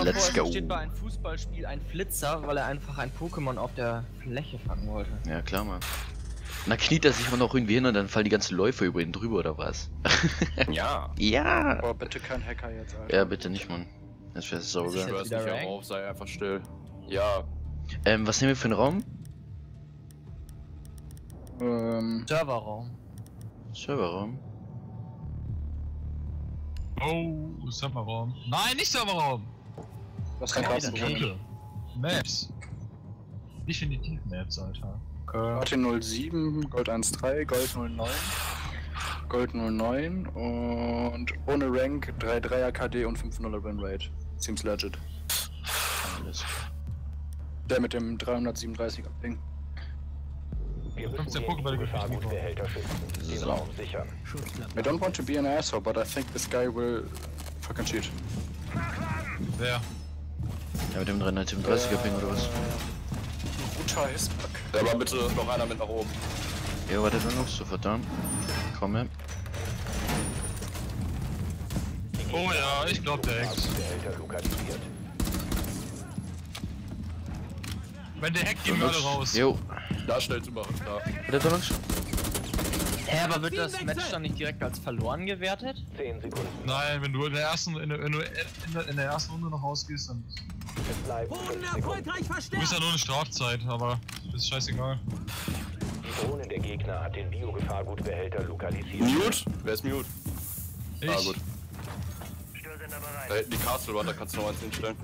mal Let's vor, go. es steht bei einem Fußballspiel ein Flitzer, weil er einfach ein Pokémon auf der Fläche fangen wollte. Ja, klar, Mann. Und dann kniet er sich auch noch irgendwie hin und dann fallen die ganzen Läufer über ihn drüber, oder was? Ja. Ja! Boah, bitte kein Hacker jetzt, Alter. Ja, bitte nicht, Mann. Das wäre Ist saugeil. das Ich schwör's wieder nicht Rank? auf, sei einfach still. Ja. Was nehmen wir für einen Raum? Serverraum. Serverraum. Oh, Serverraum. Nein, nicht Serverraum! Was kann Keine das Ahnung. sein? Punkte. Maps. Definitiv Maps, Alter. Platin 07, Gold 1.3, Gold 09, Gold 09 und ohne Rank 3,3er KD und 5,0er Winrate. Seems legit. Alles. Der mit dem 337er Ding. Wir müssen 15 den Pokébälle Gefahrgutbehälter schützen. Den So. Raum sichern. I don't want to be an asshole, but I think this guy will fucking cheat. Wer? Ja, mit dem 337er Ping oder was? Guter Hissback. Ja, aber bitte noch einer mit nach oben. Ja, warte dann noch, so verdammt. Komm her. Oh ja, ich glaub der Hex. Gefahrgutbehälter lokalisiert. Wenn der Heck, gehen wir alle raus. Jo. Da stellst du mal. Da. Der Donnersch? Hä, aber wird das Match dann nicht direkt als verloren gewertet? 10 Sekunden. Nein, wenn du in der ersten, in der ersten Runde noch rausgehst, dann. Es bleiben 5 Sekunden. Du bist ja nur eine Strafzeit, aber das ist scheißegal. Die Drohne der Gegner hat den Biogefahrgutbehälter lokalisiert. Mute? Wer ist Mute? Ich. Ah, gut. Da hinten die Castle Run, da kannst du noch eins hinstellen.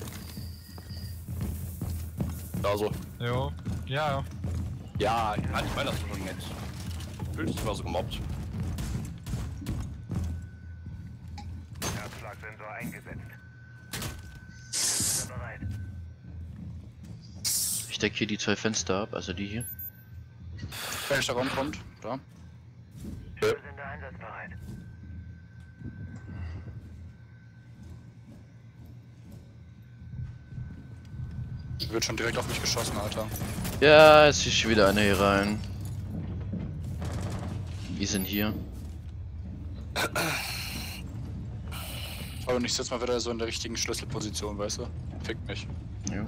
Da so. Jo. Ja, ja. Ja, ich meine das ist schon nett. Fühlt sich mal so gemobbt. Herzschlagsensor eingesetzt. Sind wir bereit. Ich decke hier die zwei Fenster ab, also die hier. Welcher Raum kommt? Da. Wir sind einsatzbereit. Wird schon direkt auf mich geschossen, Alter. Ja, es ist wieder einer hier rein. Die sind hier. Aber ich sitze mal wieder so in der richtigen Schlüsselposition, weißt du? Fickt mich. Jo.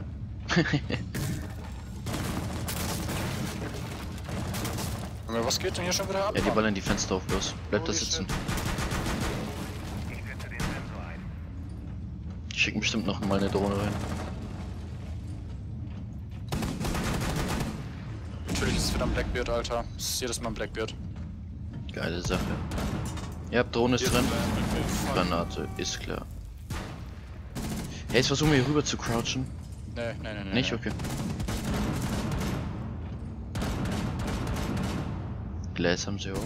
Aber was geht denn hier schon wieder ab? Ja, die ballern die Fenster auf, los. Bleibt da Holy sitzen. Ich setze den Sensor ein. Die schicken bestimmt noch mal eine Drohne rein. Natürlich ist es wieder ein Blackbeard, Alter. Es ist jedes Mal ein Blackbeard. Geile Sache. Ja, Drohne ist drin. Granate, ist klar. Hey, jetzt versuchen wir hier rüber zu crouchen. Nee. Nicht? Okay. Glas haben sie auch.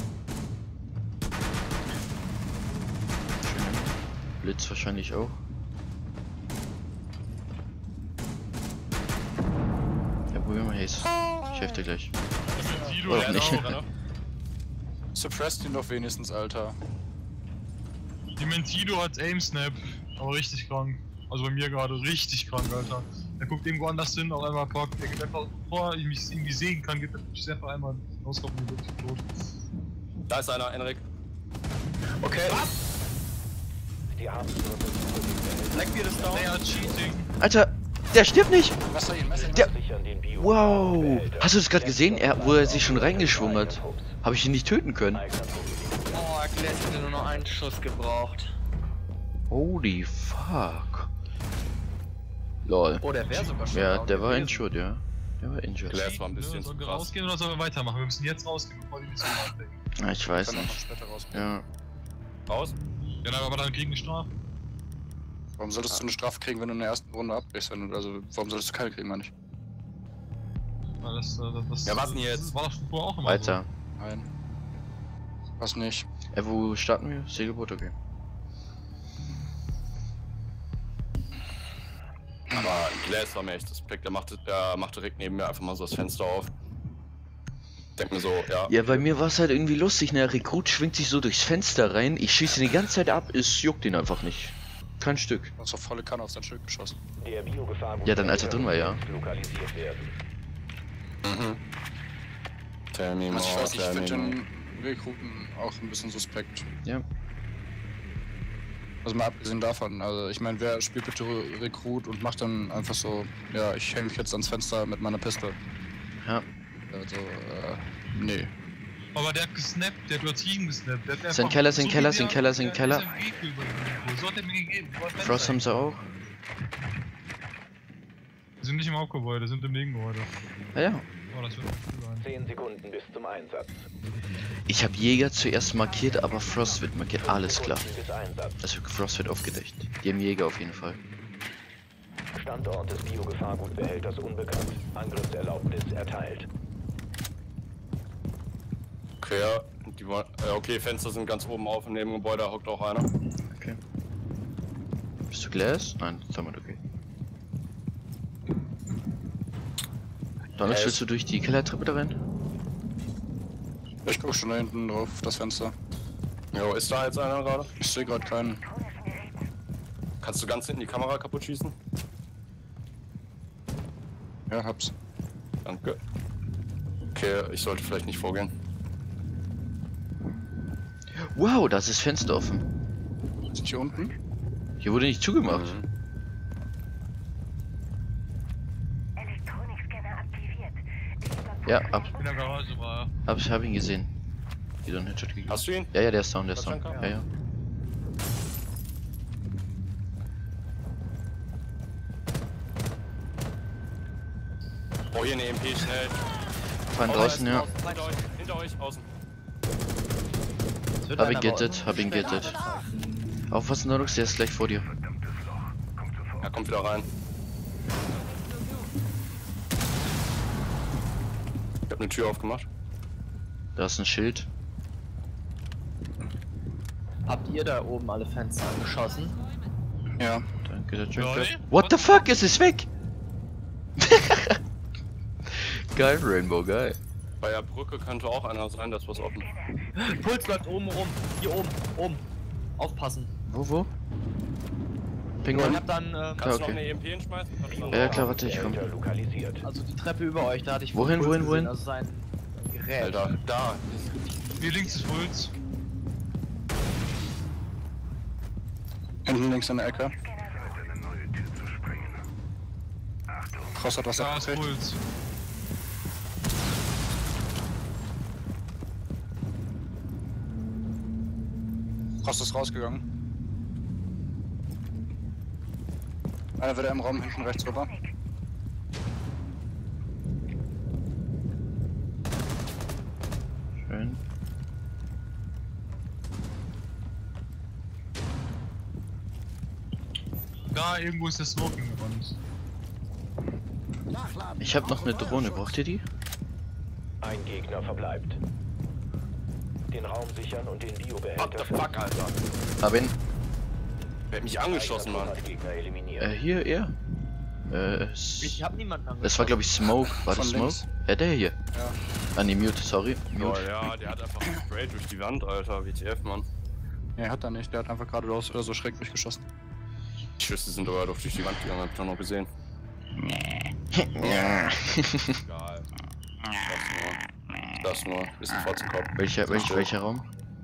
Schön. Blitz wahrscheinlich auch. Ja, probieren wir Haze. Ich helfe dir gleich. Sido, Oder ja, nicht? auch. Suppressed ihn doch wenigstens, Alter. Die Mentido hat Aim Snap, aber richtig krank. Also bei mir gerade richtig krank, Alter. Er guckt irgendwo anders hin, auf einmal packt. Er geht einfach, bevor ich mich irgendwie sehen kann, geht er mich einfach einmal rauskaufen und wirklich tot. Da ist einer, Enrik. Okay. Was? Die Abendrüstung Blackbeard ist down. Der hat Cheating. Alter, der stirbt nicht! Messer ihn. Der- sichern den Wow! Biogefahrgutbehälter. Hast du das gerade gesehen? Wo er sich schon reingeschwungen hat? Habe ich ihn nicht töten können? Oh, Glass hätte nur noch einen Schuss gebraucht. Holy fuck. Lol. Oh, der wäre sogar schon Ja, down der war gewesen. injured, ja. Der war injured. Glass war ein bisschen zu Sollen wir krass. rausgehen oder sollen wir weitermachen? Wir müssen jetzt rausgehen, bevor die Mission anfängt. Ja, ich weiß Kann auch noch nicht. später raus. Ja. Raus? Genau, aber dann kriegen wir Strafe. Warum solltest du eine Strafe kriegen, wenn du in der ersten Runde abbrichst? Also, warum solltest du keine kriegen, meine ich? Weil das, Ja, was denn jetzt? Das war doch vorher auch immer Weiter. Nein. Was nicht? Wo starten wir? Segelboot, okay. Aber Glass war mir echt Respekt. Der macht direkt neben mir einfach mal so das Fenster auf. Denk mir so, ja. Ja, bei mir war es halt irgendwie lustig, ne? Rekrut schwingt sich so durchs Fenster rein, ich schieße ihn die ganze Zeit ab, es juckt ihn einfach nicht. Kein Stück. Du hast doch volle Kanne auf sein Schild geschossen. Der Biogefahrgutbehälter Ja, dann als er drin war, ja. muss lokalisiert werden. Mhm. Tell me Also ich more, weiß nicht, ich tell finde me more. den Rekruten auch ein bisschen suspekt. Ja. Also mal abgesehen davon, also ich meine, wer spielt bitte Rekrut und macht dann einfach so, ja, ich hänge mich jetzt ans Fenster mit meiner Pistole. Ja. Also, nee. Aber der hat gesnappt, der hat übertrieben gesnappt. Der hat Sind einfach Keller, sind so Keller, wie sind der- Keller, sind der Keller. ist am Weg über den Info. So hat er mir gegeben. Wo hat Frost haben sie auch. Die sind nicht im Hauptgebäude, sind im Nebengebäude. Ja, ja. Oh, das wird cool sein. 10 Sekunden bis zum Einsatz. Ich habe Jäger zuerst markiert, aber Frost wird markiert. 5 Alles klar. Sekunden bis Einsatz. Also Frost wird aufgedeckt. Die haben Jäger auf jeden Fall. Standort des Biogefahrgutbehälters unbekannt. Angriffserlaubnis erteilt. Okay, ja. Okay, Fenster sind ganz oben auf. Im Nebengebäude hockt auch einer. Okay. Bist du Glass? Nein, das haben wir okay. Donald, willst du durch die Kellertreppe da rein? Ich guck schon da hinten drauf, auf das Fenster. Jo, ist da jetzt einer gerade? Ich sehe gerade keinen. Kannst du ganz hinten die Kamera kaputt schießen? Ja, hab's. Danke. Okay, ich sollte vielleicht nicht vorgehen. Wow, da ist das Fenster offen. Sind hier unten? Hier wurde nicht zugemacht. Elektronikscanner aktiviert. Ja, In der Garage war er. ich hab ihn gesehen. Die einen Headshot gegeben. Hast du ihn? Ja, ja, der ist down, der ist down. Tatschanka? Ja, ja. Oh, hier eine EMP, schnell. Fahren draußen, ja. Hinter euch, außen. Es wird Hab einer ihn gittet, bei hab ihn uns. gittet. Aufpassen, Nordux, der ist gleich vor dir. Er kommt wieder rein. Ich hab eine Tür aufgemacht. Da ist ein Schild. Habt ihr da oben alle Fenster angeschossen? Ja. Danke, der Leute? Joker. What the fuck, es ist weg! Geil, Rainbow, geil. Bei der Brücke könnte auch einer sein, das ist was offen. Puls läuft oben rum. Hier oben. Oben. Aufpassen. Wo? Ich Pinguin? hab dann, Kannst Ja, du noch okay. eine EMP hinschmeißen? Ja, klar, warte, ich komm. Behälter lokalisiert. also die Treppe über euch, da hatte ich Wohin, Puls wohin, gesehen, wohin? Also sein Gerät. Alter, da. Hier links ist Puls. Hinten links in der Ecke. Cross hat was Da ist abgekriegt. Puls. Cross ist rausgegangen. Einer wieder im Raum hinten rechts rüber. Schön. Da irgendwo ist der Smoking gerannt. Ich hab noch eine Drohne, braucht ihr die? Ein Gegner verbleibt. Den Raum sichern und den What Biobehälter the fuck, Alter? Hab ihn. Wer hat mich angeschossen, Mann? Gegner eliminiert. Hier, er. Ich hab niemanden angeschossen. Das war glaube ich Smoke. War das Von Smoke? links. Ja, der hier. Ja. Ah, nee, Mute, sorry. Oh Mute. ja, der hat einfach gesprayt durch die Wand, Alter. WTF, Mann. Nee, hat er nicht. Der hat einfach geradeaus oder so schräg durchgeschossen. Die Schüsse sind aber doch durch die Wand gegangen, hab ich doch noch gesehen. Ja. Egal. Das nur. Ist ein Fotzenkopf. welcher Raum?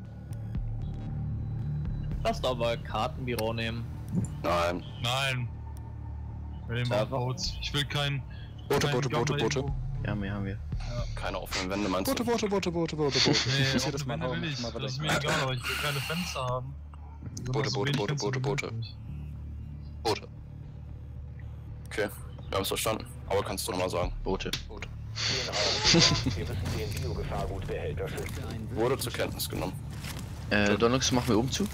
Lass doch aber Kartenbüro nehmen. Nein. Nein. Wir nehmen Server. auch Boats. Ich will kein. Boote, kein Boote, Gamma Boote, Boote. irgendwo. Ja, mehr haben wir. Keine offenen Wände, meinst du? Boote. Nee, Ich sehe das offene mal Wände auch will nicht ich. mal Das ist weiter. mir egal, aber ich will keine Fenster haben. So Boote, dass so Boote, wenig Boote, Fenster Boote, wie Boote. möglich. Boote. Okay, wir haben es verstanden. Aber kannst du nochmal sagen. Boote. Den Raum sichern. Wir müssen den Biogefahrgutbehälter schützen. Wurde zur Kenntnis genommen. Donlux, mach mir oben zu.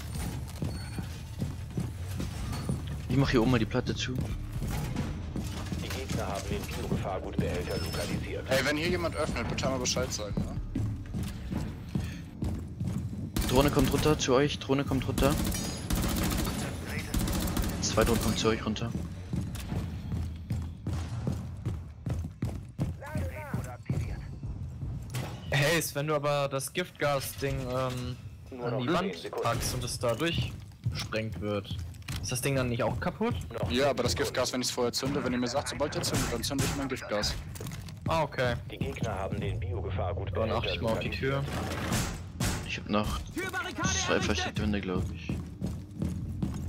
Ich mach hier oben mal die Platte zu. Die Gegner haben den Biogefahrgutbehälter lokalisiert. Hey, wenn hier jemand öffnet, bitte einmal Bescheid sagen, ja? Drohne kommt runter zu euch. Drohne kommt runter. Zwei Drohnen kommen zu euch runter. Hey, wenn du aber das Giftgas-Ding Nur an noch die 10 Wand Sekunden. packst und es da durchgesprengt wird, ist das Ding dann nicht auch kaputt? Noch Ja, 10 aber das Sekunden. Giftgas, wenn ich es vorher zünde, wenn ihr mir sagt, sobald ihr zündet, dann zünde ich mein Giftgas. Ah, okay. Die Gegner haben den Dann Biogefahrgutbehälter achte ich mal auf die Tür. Ich hab noch zwei versteckte Wände, glaube ich.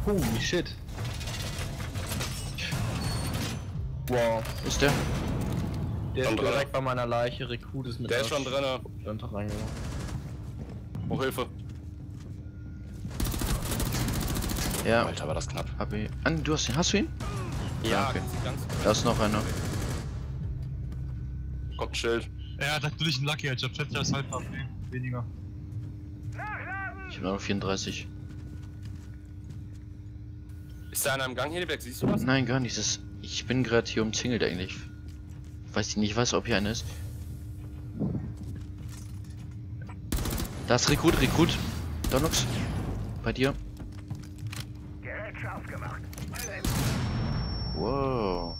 Holy shit. Wow. Wo ist der? Der Schon ist drin. direkt bei meiner Leiche. Rekrut ist mit Der ist schon drinne. reingegangen. Oh, Hilfe. Ja, Alter, war das knapp. hab ich. Du hast ihn. Hast du ihn? Ja, okay. ganz. Da ist noch einer. Kommt ein Schild. Er hat natürlich einen Lucky Edge, ich hab das halt weniger. Ich hab noch 34. Ist da einer im Gang, Hedeberg? Siehst du was? Nein, gar nicht. Ich bin gerade hier umzingelt eigentlich. Ich weiß, ob hier einer ist. Da ist Rekrut. Donox. Bei dir. Gerät scharf gemacht. Wow.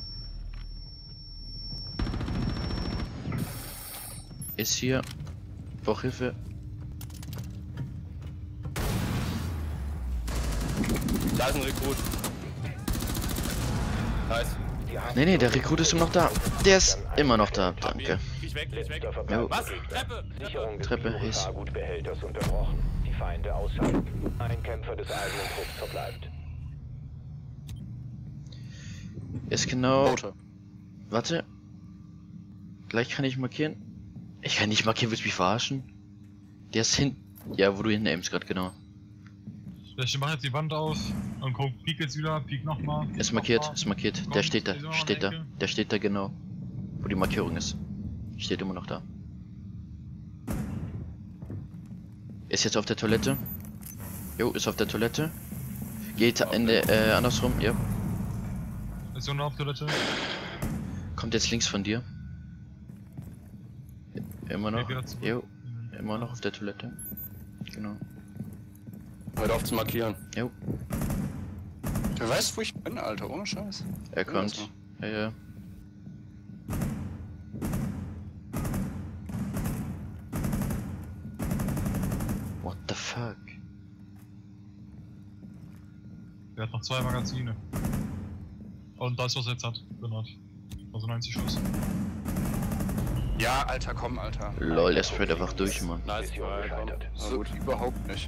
Ist hier. Brauch Hilfe. Da ist ein Rekrut. Nice. Nee, der Rekrut ist immer noch da. Der ist immer noch da. Danke. Ich weg. Letzter verbleibender Was? Gegner. Treppe! Sicherung des Treppe, Biogefahrgutbehälters unterbrochen. Die Feinde ausschalten. Ein Kämpfer des eigenen Trupps verbleibt. Ist genau. Boote. Warte. Gleich kann ich markieren. Ich kann nicht markieren, willst du mich verarschen? Der ist hin. Ja, wo du hin aimst gerade, genau. Ich mach jetzt die Wand auf und guck, piek jetzt wieder, piek nochmal. Ist markiert, ist markiert. Der steht da, Der steht da genau. Wo die Markierung ist. Steht immer noch da. Ist jetzt auf der Toilette. Jo, ist auf der Toilette. Geht andersrum, ja. Ist so eine Haupttoilette. Kommt jetzt links von dir. Immer noch. Jo, immer noch auf der Toilette. Genau. Hört auf zu markieren. Jo, Wer weiß, wo ich bin, Alter, ohne Scheiß. er kommt. Ja, ja. What the fuck? Der hat noch 2 Magazine. Und das, was er jetzt hat, benannt. Also 90 Schuss. Ja, Alter, komm, Alter. Lol, der sprayt einfach durch, Mann. Nice. Mission Ja, komm. gescheitert. Na So, gut. überhaupt nicht.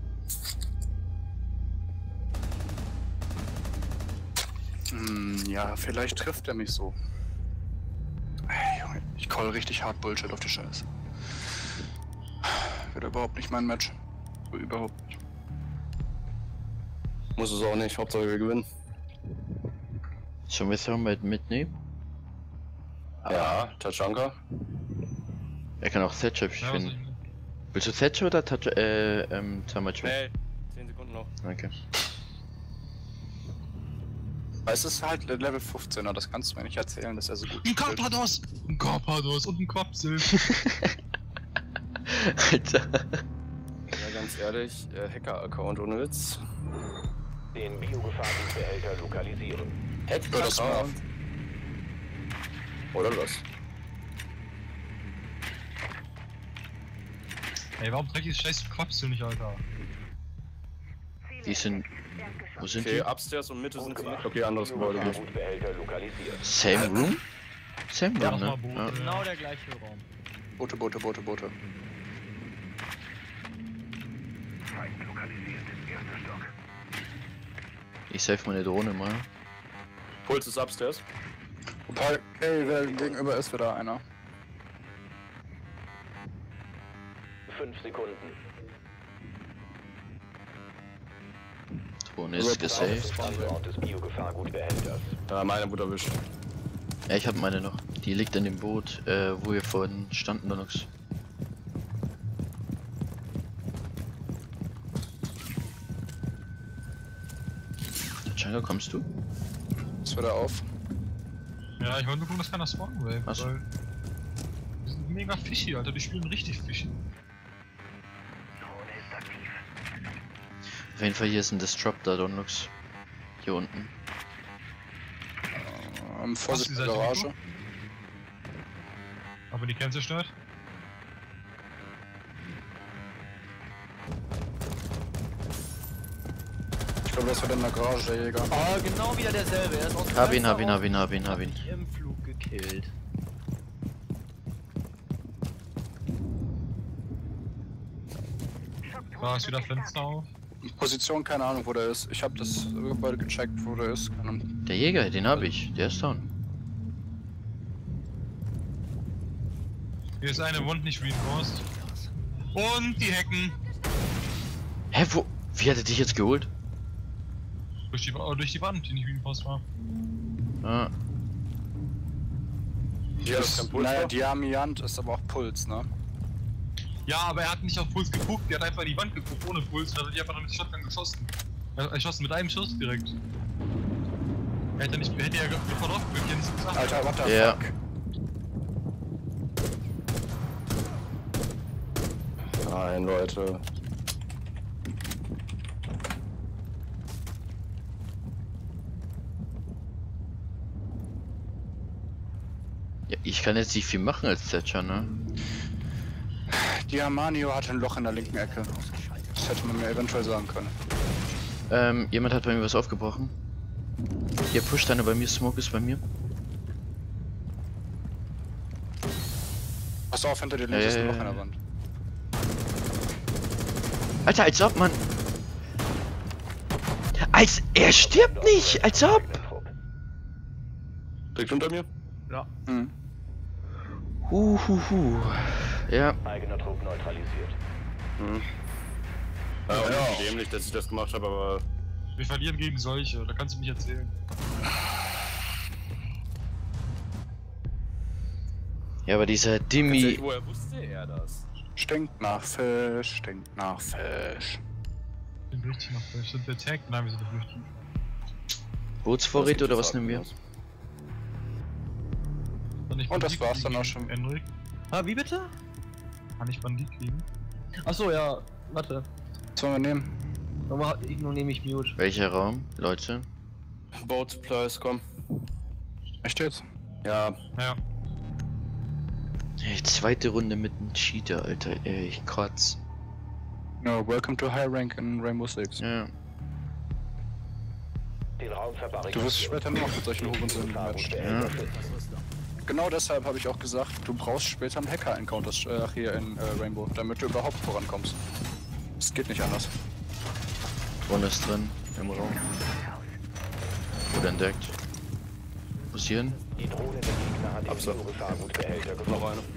Ja, vielleicht trifft er mich so. Ey, Junge, ich call richtig hart Bullshit auf die Scheiße. Wird überhaupt nicht mein Match. So, überhaupt nicht. Muss es auch nicht. Hauptsache wir gewinnen. Sollen wir Thermite mitnehmen? Ja, Tachanka. Er kann auch Thatcher Ja, was finden. Willst du Thatcher oder Thermite? Schnell. 10 Sekunden noch. Danke. Es ist halt Level 15er, das kannst du mir nicht erzählen, dass er so gut Ein spielt. Carpados! Ein Carpados und ein Quapsel. Alter. Ja, ganz ehrlich, Hacker-Account ohne Witz. Den Biogefahrgutbehälter lokalisieren. Hacker-Account. Oder was? Ey, warum trägt dieses scheiß Quapsel nicht, Alter? Die sind. Wo sind Okay, upstairs und Mitte sind sie. Okay, anderes Gebäude. Gut. Biogefahrgutbehälter lokalisieren. die? Same Room? Same Ja, Room, nochmal ne? Boot. Ja. Genau der gleiche Raum. Boote, Boote, Boote, Boote. Feind lokalisiert. Erster Stock. Ich save meine Drohne mal. Puls ist upstairs. Wobei, ey, der gegenüber ist wieder einer. 5 Sekunden. Drohne ist gesaved. Standort des Biogefahrgutbehälters. Ja, meine wurde erwischt. Ja, ich hab meine noch. Die liegt in dem Boot, wo wir vorhin standen, Donox. Tachanka, kommst du? Ist wieder auf. Ja, ich wollte nur gucken, dass keiner spawnen will. Ach so. Weil die sind mega fishy, Alter. Die spielen richtig fishy. Drohne ist aktiv. Auf jeden Fall hier ist ein Disruptor, Donox. Hier unten. Vorsicht Was, der ihr seid Garage. irgendwo? Aber die Kämpfe zerstört? Ich glaube, das wird in der Garage, der Jäger. Oh, genau wieder derselbe. Er ist aus dem Hab ihn, Fenster hab ihn, raus. hab ihn, hab ihn, hab ihn. Mich im Flug gekillt. Da ist wieder Fenster auf. Position, keine Ahnung, wo der ist. Ich habe das Gebäude gecheckt, wo der ist. Keine Ahnung. Der Jäger, den habe ich. Der ist down. Hier ist eine Wund nicht reinforced. Und die Hecken. Hä, wo? Wie hat er dich jetzt geholt? Durch die Wand, die nicht reinforced war. Ah, Hier ist kein Puls. Naja, Diamant ist aber auch Puls, ne? Ja, aber er hat nicht auf Puls geguckt, der hat einfach in die Wand geguckt ohne Puls und dann hat er einfach mit Shotgun geschossen. Er hat geschossen mit einem Schuss direkt. Er hätte ja sofort aufgegeben, nichts gesagt. Alter, what the Ja. fuck? Nein, Leute. ja, ich kann jetzt nicht viel machen als Thatcher, ne? Diamanio hat ein Loch in der linken Ecke. Das hätte man mir eventuell sagen können. Jemand hat bei mir was aufgebrochen. Hier pusht einer bei mir, Smoke ist bei mir. Pass auf, hinter dir links ist ein Loch in der Wand. Alter, als ob, Mann. Er stirbt nicht, als ob. Direkt unter mir? Ja. Hm. Ja, Eigener Trupp neutralisiert. Ja, dämlich, dass ich das gemacht habe, aber... Wir verlieren gegen solche, da kannst du mich erzählen. ja, aber dieser Dimmi. Woher wusste er das? Stinkt nach Fisch, stinkt nach Fisch. Wir sind richtig noch durch. Sind wir tagged? Nein, wir sind nicht durch. Bootsvorräte oder was nehmen wir? Und das war's dann auch schon. Henrik, Ah, wie bitte? kann ich Bandit kriegen? Achso, ja, warte. Was sollen wir nehmen? Nur nehme ich Mute. Welcher Raum, Leute? Boat Supplies, komm. Echt jetzt? Ja, Ja. Ey, zweite Runde mit einem Cheater, Alter. Ey, ich kotz. No, welcome to high rank in Rainbow Six. Ja. Den Raum verbarrikadieren. Du wirst später nur noch mit solchen Hurensöhnen gematcht. Ja. Genau deshalb habe ich auch gesagt, du brauchst später einen Hacker in hier in Rainbow, damit du überhaupt vorankommst. Es geht nicht anders. Drohne ist drin, im Raum. Wurde entdeckt. Muss hier hin? Die Drohne der Gegner hat den Biogefahrgutbehälter noch gefunden. eine.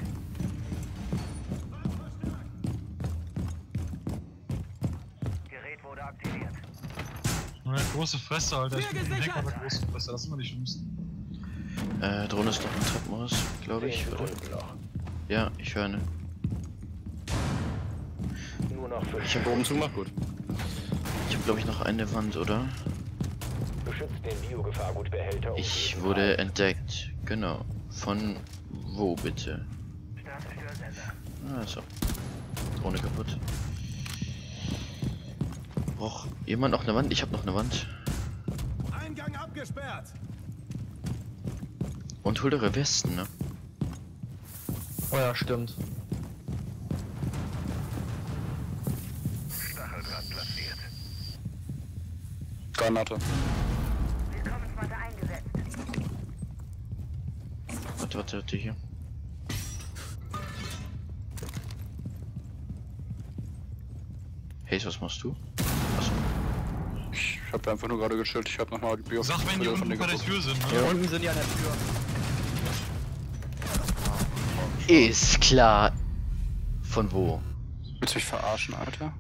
Gerät wurde aktiviert. Eine große Fresse, Alter. Ich bin Hacker mit große Fresse, das sind immer die schlimmsten. Drohne ist noch im Treppenhaus, glaube ich, oder? Ja, ich höre eine. Nur noch 5. Ich hab oben zugemacht, gut. Ich habe, glaube ich, noch eine Wand, oder? Beschützt den Biogefahrgutbehälter. Ich wurde entdeckt. Genau. Von wo bitte? Also. Drohne kaputt. Braucht jemand noch eine Wand? Ich habe noch eine Wand. Eingang abgesperrt. Und hol eure Westen, ne? Oh ja, stimmt. Stacheldraht platziert. Granate. Willkommensmatte eingesetzt. Warte, hier. Hey, was machst du? Achso. Ich habe einfach nur gerade gechillt, ich habe nochmal die Bio Sag, wenn die unten vor der Tür sind, ne? Hier unten sind die an der Tür. Ist klar. Von wo? Willst du mich verarschen, Alter?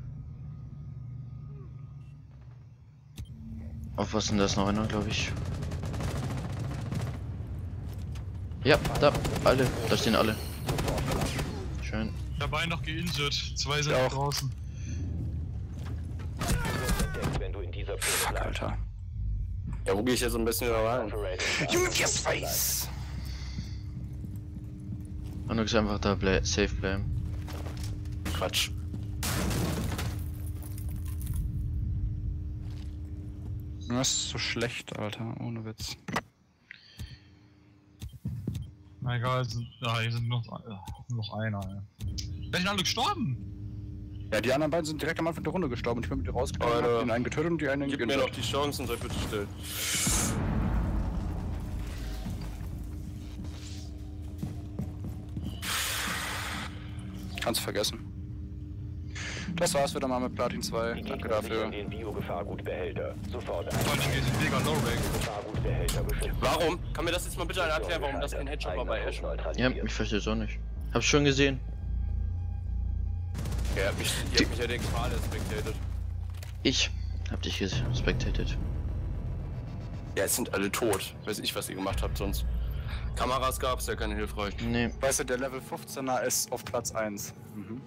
Aufpassen, da ist noch einer, glaube ich. Ja, da, alle. Da stehen alle. Schön. Dabei noch geinjured. 2 sind Ja, auch. draußen. Wenn du in dieser Zone Fuck, bleibst. Alter. Ja, wo gehe ich jetzt am besten wieder rein? Junge, wie es weiß! Und du einfach da safe bleiben. Quatsch. Das ist so schlecht, Alter, ohne Witz. Na egal, hier sind noch einer. Ja. Wer sind alle gestorben? Ja, die anderen beiden sind direkt am Anfang der Runde gestorben und ich bin mit dir rausgegangen, Alter. hab den einen getötet und die einen Gib mir geinjured. noch die Chance und sei bitte still. Kannst vergessen. Das war's wieder mal mit Platin 2. Die Danke Gegner sichern dafür. den Biogefahrgutbehälter. Sofort Vor allem, wir sind mega low rank. Gefahrgutbehälter beschützen. Warum? Kann mir das jetzt mal bitte einer erklären, warum das kein Headshot war bei Ash? Ja, ich verstehe es auch nicht. Hab's schon gesehen. Ja, ihr habt mich ja den Qual spectated. Ich hab dich spectated. Ja, jetzt sind alle tot. Weiß ich, was ihr gemacht habt sonst. Kameras gab's, ja keine hilfreich. Nee. Weißt du, der Level 15er ist auf Platz 1. Mhm.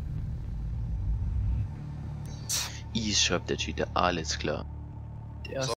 Ease schreibt der Cheater, alles klar. Der